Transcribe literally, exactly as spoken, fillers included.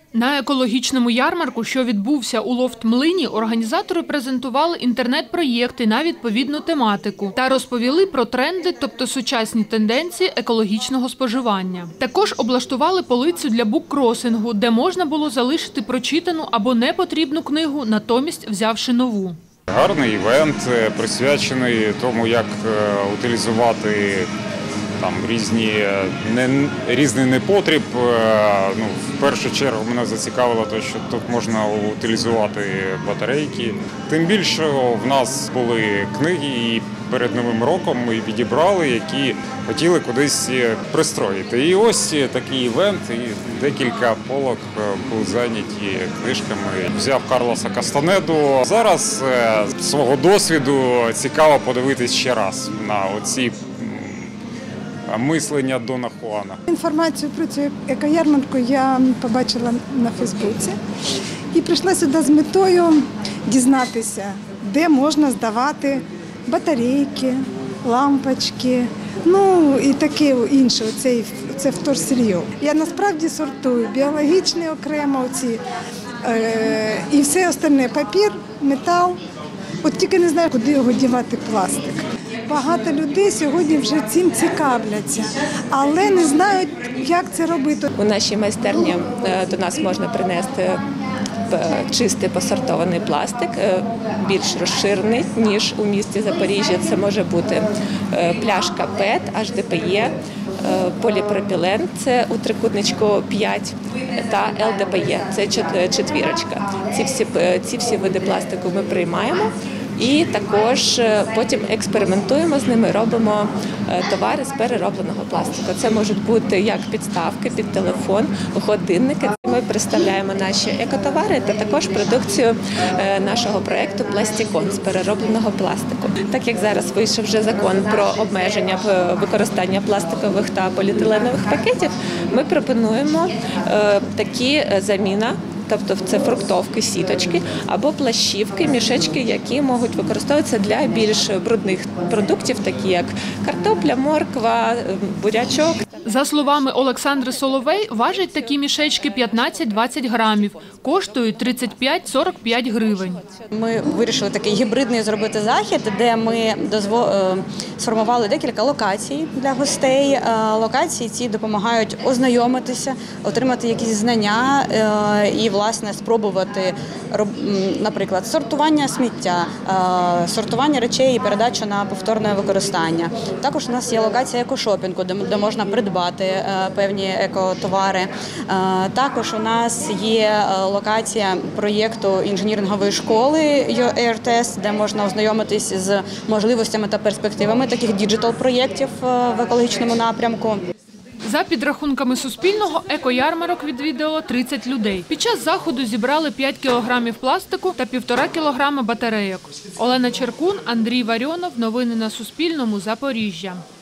На екологічному ярмарку, що відбувся у Лофт-Млині, організатори презентували інтернет-проєкти на відповідну тематику та розповіли про тренди, тобто сучасні тенденції екологічного споживання. Також облаштували полицю для буккросингу, де можна було залишити прочитану або непотрібну книгу, натомість взявши нову. Гарний івент, присвячений тому, як утилізувати там різні, не, різний непотріб. Ну, в першу чергу мене зацікавило те, що тут можна утилізувати батарейки. Тим більше в нас були книги, і перед Новим роком ми відібрали, які хотіли кудись пристроїти. І ось такий івент, і декілька полок були зайняті книжками. Взяв Карлоса Кастанеду. Зараз з свого досвіду цікаво подивитись ще раз на оці мислення Дона Хуана. Інформацію про цю екоярмарку я побачила на Фейсбуці і прийшла сюди з метою дізнатися, де можна здавати батарейки, лампочки, ну і таке інше, це, це вторсир'я. Я насправді сортую біологічні окремо оці, е, і все остальне, папір, метал. От тільки не знаю, куди його дівати пластик. Багато людей сьогодні вже цим цікавляться, але не знають, як це робити. У нашій майстерні до нас можна принести чистий посортований пластик, більш розширений, ніж у місті Запоріжжя. Це може бути пляшка пет, ейч ді пі е, поліпропілен, це у трикутничку п'ять, та ел де пе е, це четвірочка. Ці всі, ці всі види пластику ми приймаємо. І також потім експериментуємо з ними, робимо товари з переробленого пластику. Це можуть бути як підставки під телефон, годинники. Ми представляємо наші екотовари та також продукцію нашого проєкту «Пластикон» з переробленого пластику. Так як зараз вийшов вже закон про обмеження використання пластикових та поліетиленових пакетів, ми пропонуємо такі заміна. Тобто це фруктовки, сіточки або плащівки, мішечки, які можуть використовуватися для більш брудних продуктів, такі як картопля, морква, бурячок. За словами Олександри Соловей, важать такі мішечки п'ятнадцять-двадцять грамів, коштують тридцять п'ять - сорок п'ять гривень. Ми вирішили такий гібридний зробити захід, де ми сформували декілька локацій для гостей. Локації ці допомагають ознайомитися, отримати якісь знання і, власне, спробувати, наприклад, сортування сміття, сортування речей і передачу на повторне використання. Також у нас є локація екошопінгу, де можна придбати певні екотовари. Також у нас є локація проєкту інженерингової школи «Airtest», де можна ознайомитись з можливостями та перспективами таких діджитал-проєктів в екологічному напрямку. За підрахунками Суспільного, екоярмарок відвідало тридцять людей. Під час заходу зібрали п'ять кілограмів пластику та півтора кілограма батарейок. Олена Черкун, Андрій Варіонов. Новини на Суспільному. Запоріжжя.